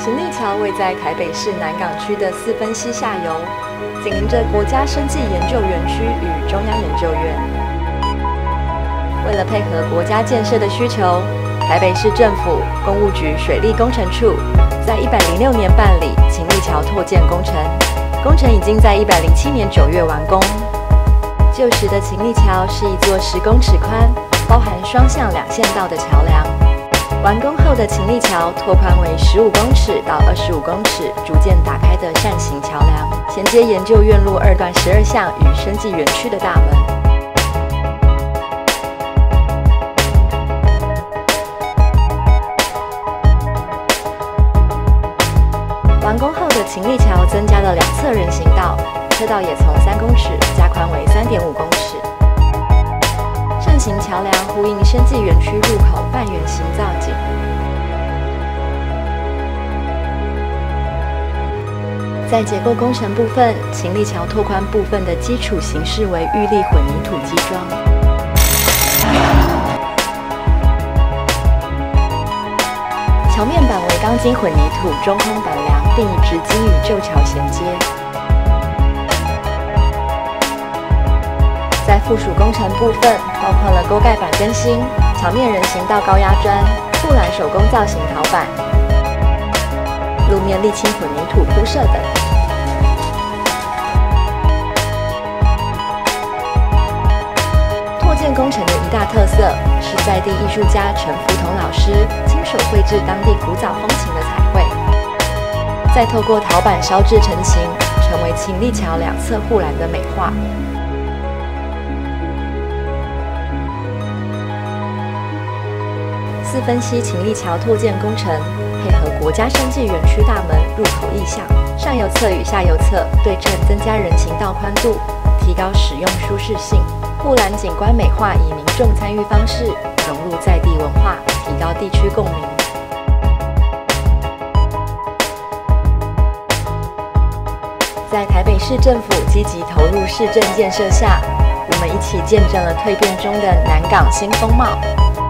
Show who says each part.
Speaker 1: 秦立桥位在台北市南港区的四分溪下游，紧邻着国家生技研究园区与中央研究院。为了配合国家建设的需求，台北市政府工务局水利工程处在106年办理秦立桥拓建工程，工程已经在107年9月完工。旧时的秦立桥是一座10公尺宽、包含双向2线道的桥梁。完工后的秦立桥拓宽为15公尺到25公尺，逐渐打开的扇形桥梁，衔接研究院路2段12巷与生技园区的大门。完工后的秦立桥增加了2侧人行道，车道也从3公尺加宽为3.5公尺。扇形桥梁呼应生技园区入口半圆形造景。在结构工程部分，秦立桥拓宽部分的基础形式为预立混凝土基桩。桥面板为钢筋混凝土中空板梁，并以直筋与旧桥衔接。在附属工程部分，包括了沟盖板更新、桥面人行道高压砖、护栏手工造型陶板、路面沥青混凝土铺设等。拓建工程的一大特色是在地艺术家陈福同老师亲手绘制当地古早风情的彩绘，再透过陶板烧制成型，成为秦立桥2侧护栏的美化。四分溪秦立桥拓建工程配合国家生技园区大门入口意向，上游侧与下游侧对称增加人行道宽度，提高使用舒适性。护栏景观美化以民众参与方式融入在地文化，提高地区共鸣。在台北市政府积极投入市政建设下，我们一起见证了蜕变中的南港新风貌。